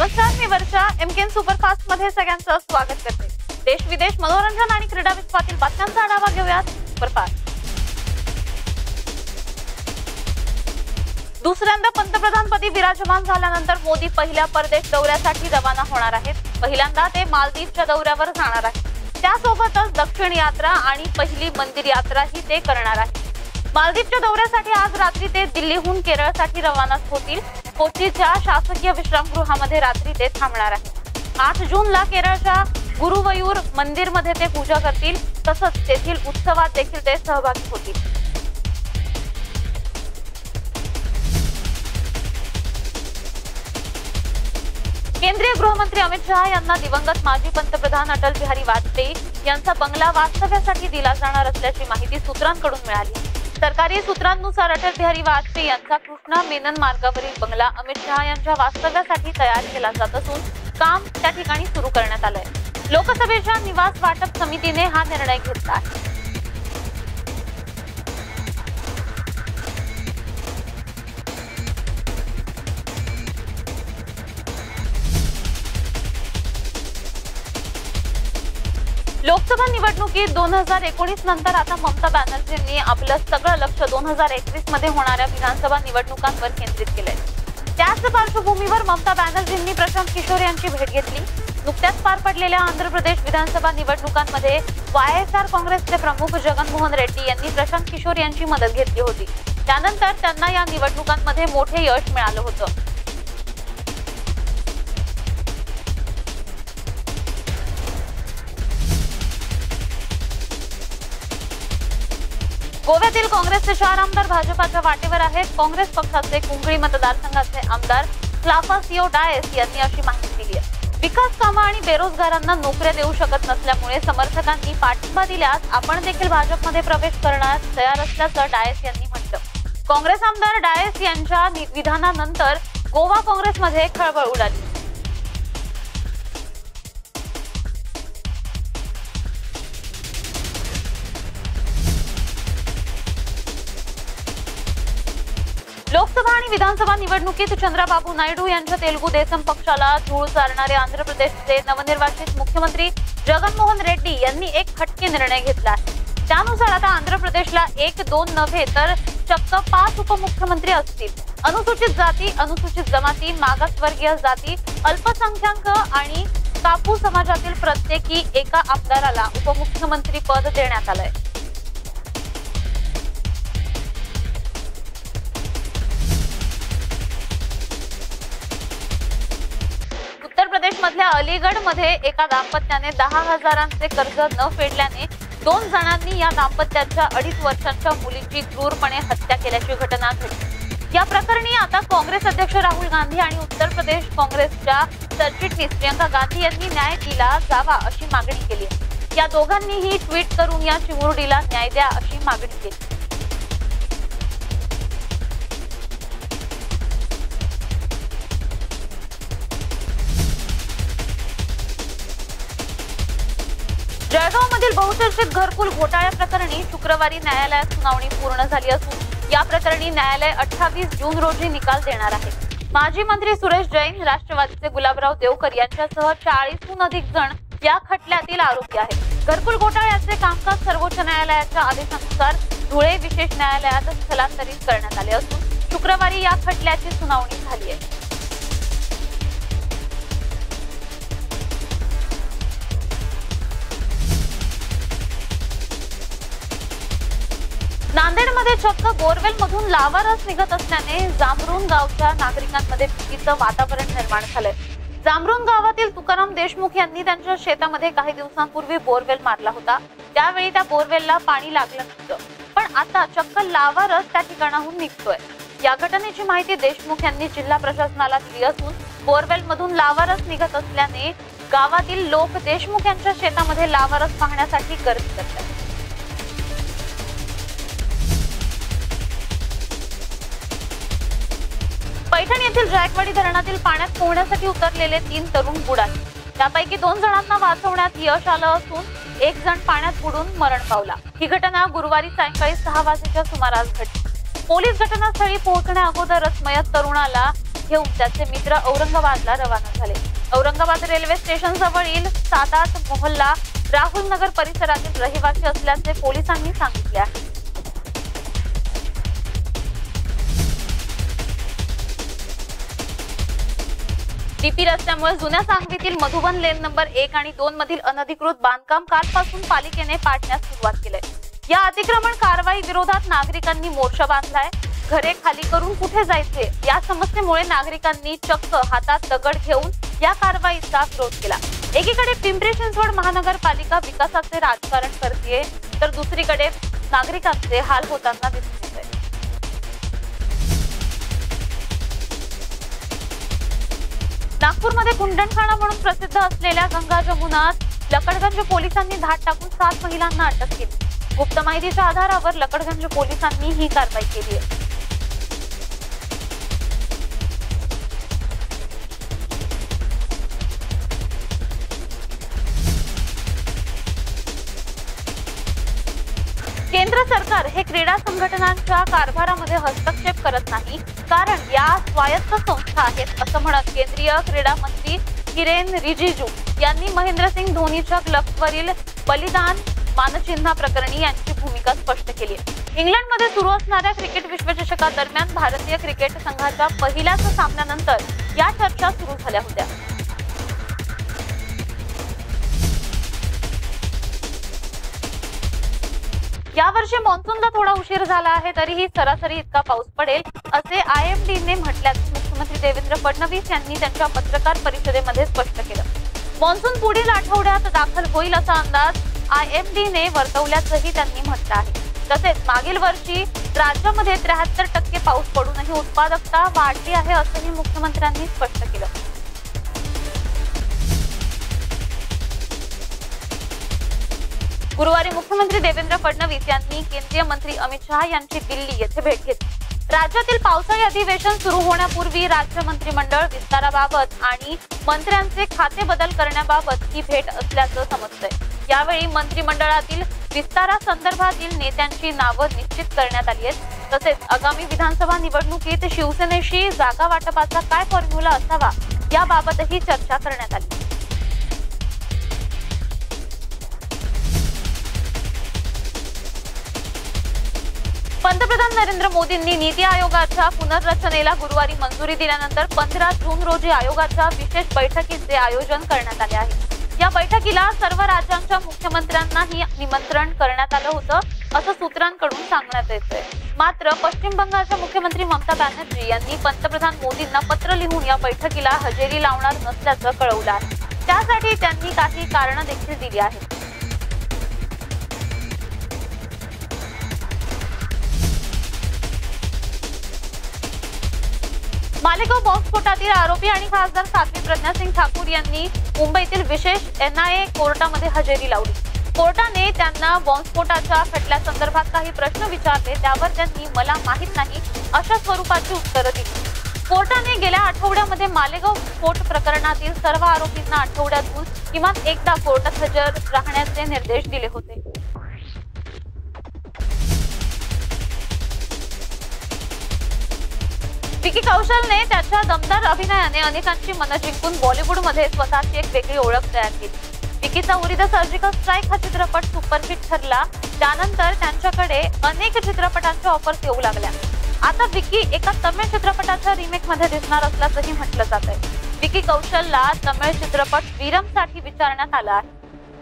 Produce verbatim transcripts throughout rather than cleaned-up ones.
नमस्कार, मी वर्षा. MKN superfast मध्ये सगळ्यांचं स्वागत करते. देश विदेश, मनोरंजन आणि क्रीडा विश्वातील बातम्यांचा आढावा घेऊयात. सुपरफास्ट. दुसऱ्यांदा पंतप्रधानपदी विराजमान झाल्यानंतर मोदी पहिल्या परदेश दौऱ्यासाठी रवाना होणार आहेत. पहिल्यांदा ते मालदीवच्या दौऱ्यावर जाणार आहेत. त्यासोबतच दक्षिण यात्रा आणि पहिली मंदिर यात्राही ते करणार आहेत. मालदीवच्या दौऱ्यासाठी आज रात्री ते दिल्लीहून केरळसाठी रवाना होतील. कोचीच्या शासकीय विश्रामगृहामध्ये रात्री ते थांबणार आहेत. आठ जूनला केरळच्या गुरुवयूर मंदिरमध्ये ते पूजा करतील. तसंच तेथील उत्सवात देखील ते सहभागी होतील. केंद्रीय गृहमंत्री अमित शहा यांना दिवंगत माजी पंतप्रधान अटल बिहारी वाजपेयी यांचा बंगला वास्तव्यासाठी दिला जाणार असल्याची माहिती सूत्रांकडून मिळाली. सरकारी सूत्रांनुसार अटल बिहारी वाजपेयी यांचा कृष्णा मेनन मार्गावरील बंगला अमित शहा यांच्या वास्तव्यासाठी तयार केला जात असून काम त्या ठिकाणी सुरू करण्यात आलंय. लोकसभेच्या निवास वाटप समितीने हा निर्णय घेतला आहे. लोकसभा निवडणुकीत दोन हजार एकोणीस नंतर आता ममता बॅनर्जींनी आपलं सगळं लक्ष दोन हजार एकवीस मध्ये होणाऱ्या विधानसभा निवडणुकांवर केंद्रित केलंय. त्याच पार्श्वभूमीवर ममता बॅनर्जींनी प्रशांत किशोर यांची भेट घेतली. नुकत्याच पार पडलेल्या आंध्र प्रदेश विधानसभा निवडणुकांमध्ये वाय एस आर काँग्रेसचे प्रमुख जगनमोहन रेड्डी यांनी प्रशांत किशोर यांची मदत घेतली होती. त्यानंतर त्यांना या निवडणुकांमध्ये मोठे यश मिळालं होतं. गोव्यातील काँग्रेसचे चार आमदार भाजपाच्या वाटेवर आहेत. काँग्रेस पक्षाचे कुंकळी मतदारसंघाचे आमदार क्लाफासिओ डायस यांनी अशी माहिती दिली आहे. विकास कामं आणि बेरोजगारांना नोकऱ्या देऊ शकत नसल्यामुळे समर्थकांनी पाठिंबा दिल्यास आपण देखील भाजपमध्ये प्रवेश करण्यास तयार असल्याचं डायस यांनी म्हटलं. काँग्रेस आमदार डायस यांच्या विधानानंतर गोवा काँग्रेसमध्ये खळबळ उडाली. लोकसभा आणि विधानसभा निवडणुकीत चंद्राबाबू नायडू यांच्या तेलुगू देसम पक्षाला धूळ चारणारे आंध्र प्रदेशचे नवनिर्वाचित मुख्यमंत्री जगनमोहन रेड्डी यांनी एक खटके निर्णय घेतला आहे. त्यानुसार आता आंध्र प्रदेशला एक दोन नव्हे तर चक्क पाच उपमुख्यमंत्री असतील. अनुसूचित जाती, अनुसूचित जमाती, मागासवर्गीय जाती, अल्पसंख्याक आणि कापू समाजातील प्रत्येकी एका आमदाराला उपमुख्यमंत्री पद देण्यात आलंय. उत्तर प्रदेश मधल्या अलीगड मध्ये एका दाम्पत्याने दहा हजारांचे कर्ज न फेडल्याने दोन जणांनी या दाम्पत्याच्या अडीच वर्षांच्या मुलीची क्रूरपणे हत्या केल्याची घटना घडली. या प्रकरणी आता काँग्रेस अध्यक्ष राहुल गांधी आणि उत्तर प्रदेश काँग्रेसच्या सरचिटणीस प्रियंका गांधी यांनी न्याय दिला जावा अशी मागणी केली आहे. या दोघांनीही ट्विट करून या चिमुरडीला न्याय द्या अशी मागणी केली. जळगाव मधील बहुचर्चित घरकुल घोटाळ्या प्रकरणी शुक्रवारी न्यायालयात सुनावणी पूर्ण झाली असून या प्रकरणी न्यायालय अठ्ठावीस जून रोजी निकाल देणार आहे. माजी मंत्री सुरेश जैन, राष्ट्रवादीचे गुलाबराव देवकर यांच्यासह चाळीसहून अधिक जण या खटल्यातील आरोपी आहेत. घरकुल घोटाळ्याचे कामकाज सर्वोच्च न्यायालयाच्या आदेशानुसार धुळे विशेष न्यायालयात स्थलांतरित करण्यात आले असून शुक्रवारी या खटल्याची सुनावणी झाली आहे. नांदेडमध्ये चक्क बोरवेल मधून लावा रस निघत असल्याने जांभरुण गावच्या नागरिकांमध्ये भीतीचं वातावरण निर्माण झालंय. जांभरुण गावातील तुकाराम देशमुख यांनी त्यांच्या शेतामध्ये काही दिवसांपूर्वी बोरवेल मारला होता. त्यावेळी त्या बोरवेलला पाणी लागलं नव्हतं, पण आता चक्क लावा रस त्या ठिकाणाहून निघतोय. या घटनेची माहिती देशमुख यांनी जिल्हा प्रशासनाला दिली असून बोरवेल मधून लावा रस निघत असल्याने गावातील लोक देशमुख यांच्या शेतामध्ये लावा रस पाहण्यासाठी गर्दी करतात. पैठण येथील जायकवाडी धरणातील पाण्यात पोहण्यासाठी उतरलेले तीन तरुण बुडाले. त्यापैकी दोन जणांना वाचवण्यात यश आलं असून एक जण पाण्यात बुडून मरण पावला. ही घटना गुरुवारी सायंकाळी सहा वाजेच्या सुमारास घडली. पोलीस घटनास्थळी पोहोचण्या अगोदरच मयत तरुणाला घेऊन त्याचे मित्र औरंगाबादला रवाना झाले. औरंगाबाद रेल्वे स्टेशन जवळील सादात मोहल्ला राहुल नगर परिसरातील रहिवासी असल्याचे पोलिसांनी सांगितले आहे. टीपी रस्त्यामुळे जुन्या सांगलीतील मधुबन लेन नंबर एक आणि दोन मधील अनधिकृत बांधकाम कालपासून पालिकेने पाडण्यास सुरुवात केली. या अतिक्रमण कारवाई विरोधात नागरिकांनी मोर्चा बांधलाय. घरे खाली करून कुठे जायचे या समस्येमुळे नागरिकांनी चक्क हातात दगड घेऊन या कारवाईचा विरोध केला. एकीकडे पिंपरी चिंचवड महानगरपालिका विकासाचे राजकारण करतेय तर दुसरीकडे नागरिकांचे हाल होताना दिसत आहे. नागपूरमध्ये कुंडणखाना म्हणून प्रसिद्ध असलेल्या गंगा जमुनात लकडगंज पोलिसांनी धाड टाकून सात महिलांना अटक केली. गुप्त माहितीच्या आधारावर लकडगंज पोलिसांनी ही कारवाई केली आहे. केंद्र सरकार हे क्रीडा संघटनांच्या कारभारामध्ये हस्तक्षेप करत नाही, कारण या स्वायत्त संस्था आहेत असं म्हणत केंद्रीय क्रीडा मंत्री किरेन रिजिजू यांनी महेंद्रसिंग धोनीच्या क्लबवरील बलिदान मानचिन्ह प्रकरणी यांची भूमिका स्पष्ट केली. इंग्लंडमध्ये सुरू असणाऱ्या क्रिकेट विश्वचषकादरम्यान भारतीय क्रिकेट संघाच्या पहिल्याच सामन्यानंतर या चर्चा सुरू झाल्या होत्या. यावर्षी मान्सूनला थोडा उशीर झाला आहे, तरीही सरासरी इतका पाऊस पडेल असे आय एम डी ने म्हटल्याचे मुख्यमंत्री देवेंद्र फडणवीस यांनी त्यांच्या पत्रकार परिषदेमध्ये स्पष्ट केलं. मान्सून पुढील आठवड्यात दाखल होईल असा अंदाज आय एम डी ने वर्तवल्याचंही त्यांनी म्हटलं आहे. तसेच मागील वर्षी राज्यामध्ये त्र्याहत्तर टक्के पाऊस पडूनही उत्पादकता वाढली आहे असंही मुख्यमंत्र्यांनी स्पष्ट केलं. गुरुवारी मुख्यमंत्री देवेंद्र फडणवीस यांनी केंद्रीय मंत्री अमित शहा यांची दिल्ली येथे भेट घेतली. राज्यातील पावसाळी अधिवेशन सुरू होण्यापूर्वी राज्य मंत्रिमंडळ विस्ताराबाबत आणि मंत्र्यांचे खाते बदल करण्याबाबत ही भेट असल्याचं समजतंय. यावेळी मंत्रिमंडळातील विस्तारासंदर्भातील नेत्यांची नावं निश्चित करण्यात आली आहेत. तसेच आगामी विधानसभा निवडणुकीत शिवसेनेशी जागा वाटपाचा काय फॉर्म्युला असावा याबाबतही चर्चा करण्यात आली. पंतप्रधान नरेंद्र मोदींनी नीती आयोगाच्या पुनर्रचनेला गुरुवारी मंजुरी दिल्यानंतर पंधरा जून रोजी आयोगाच्या विशेष बैठकीचे आयोजन करण्यात आले आहे. या बैठकीला सर्व राज्यांच्या मुख्यमंत्र्यांनाही निमंत्रण करण्यात आलं होतं असं सूत्रांकडून सांगण्यात येतंय. मात्र पश्चिम बंगालच्या मुख्यमंत्री ममता बॅनर्जी यांनी पंतप्रधान मोदींना पत्र लिहून या बैठकीला हजेरी लावणार नसल्याचं कळवलं आहे. त्यासाठी त्यांनी काही कारणं देखील दिली आहेत. मालेगाव बॉम्बस्फोटातील आरोपी आणि खासदार साध्वी प्रज्ञासिंग ठाकूर यांनी मुंबईतील विशेष एन आय ए कोर्टामध्ये हजेरी लावली. कोर्टाने त्यांना बॉम्बस्फोटाच्या खटल्यासंदर्भात काही प्रश्न विचारले, त्यावर त्यांनी मला माहित नाही अशा स्वरूपाची उत्तरं दिली. कोर्टाने गेल्या आठवड्यामध्ये मालेगाव स्फोट प्रकरणातील सर्व आरोपींना आठवड्यातून किमान एकदा कोर्टात हजर राहण्याचे निर्देश दिले होते. विकी कौशलने त्याच्या दमदार अभिनयाने अनेकांची मनं जिंकून बॉलिवूडमध्ये स्वतःची एक वेगळी ओळख तयार केली. विकीचा उरी द सर्जिकल स्ट्राईक हा चित्रपट सुपरहिट ठरला. त्यानंतर त्यांच्याकडे अनेक चित्रपटांच्या ऑफर्स येऊ लागल्या. आता विकी एका तमिळ चित्रपटाच्या रिमेक मध्ये दिसणार असल्याचंही म्हटलं जात आहे. विकी कौशलला तमिळ चित्रपट वीरमसाठी विचारण्यात आलं आहे.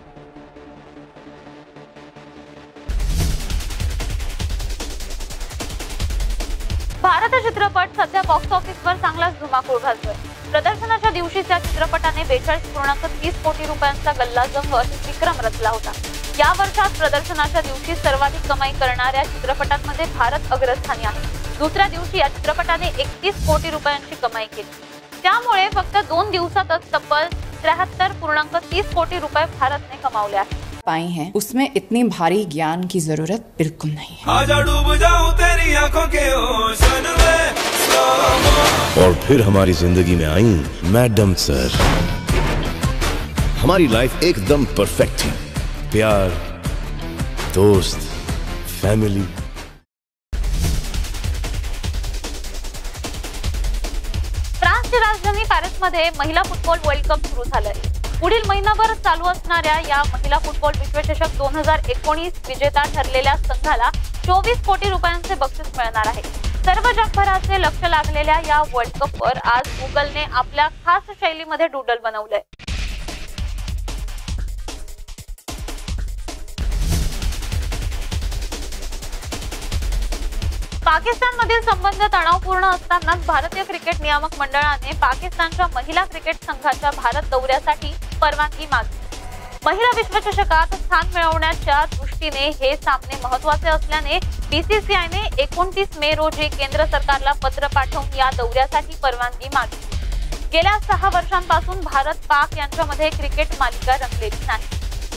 भारत चित्रपट सध्या बॉक्स ऑफिसवर चांगलाच धुमाकूळ घालतोय. प्रदर्शनाच्या दिवशीच या चित्रपटाने बेचाळीस पूर्णांक तीस कोटी रुपयांचा गल्ला जमवत विक्रम रचला होता. या वर्षात प्रदर्शनाच्या दिवशी सर्वाधिक कमाई करणाऱ्या चित्रपटांमध्ये भारत अग्रस्थानी आहे. दुसऱ्या दिवशी या चित्रपटाने एकतीस कोटी रुपयांची कमाई केली. त्यामुळे फक्त दोन दिवसातच तब्बल त्र्याहत्तर पूर्णांक तीस कोटी रुपये भारतने कमावले आहेत. पाई हैं उसमें इतनी भारी ज्ञान की जरूरत बिल्कुल नहीं है. आजा डूब जाऊं तेरी आंखों के ओशन में. और फिर हमारी जिंदगी में आई मैडम सर. हमारी लाइफ एकदम परफेक्ट थी. प्यार, दोस्त, फैमिली. फ्रान्सची राजधानी पॅरिसमध्ये महिला फुटबॉल वर्ल्ड कप सुरू झालाय. पुढील महिनाभर चालू असणाऱ्या या महिला फुटबॉल विश्वचषक दोन हजार एकोणीस विजेता ठरलेल्या संघाला चोवीस कोटी रुपयांचे बक्षीस मिळणार आहे. सर्व जगभराचे लक्ष लागलेल्या या वर्ल्ड कपवर आज गुगलने आपल्या खास शैलीमध्ये डूडल बनवलंय. पाकिस्तानमधील संबंध तणावपूर्ण असतानाच भारतीय क्रिकेट नियामक मंडळाने पाकिस्तानच्या महिला क्रिकेट संघाच्या भारत दौऱ्यासाठी परवानगी मागितली. महिला विश्वचषकात स्थान मिळवण्याच्या दृष्टीने हे सामने महत्त्वाचे असल्याने बीसीसीआयने एकोणतीस मे रोजी केंद्र सरकारला पत्र पाठवून या दौऱ्यासाठी परवानगी मागितली. गेल्या सहा वर्षांपासून भारत पाक यांच्यामध्ये क्रिकेट मालिका रंगलेली नाही.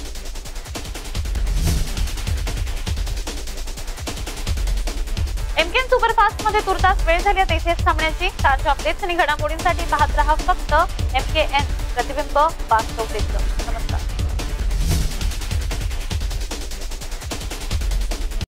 एमकेएन सुपरफास्ट मध्ये तुर्तास वेळ झाली आहे इथेच थांबण्याची. ताज्या अपडेट्स आणि घडामोडींसाठी पाहत रहा फक्त एमकेएन, प्रतिबिंब वास्तव.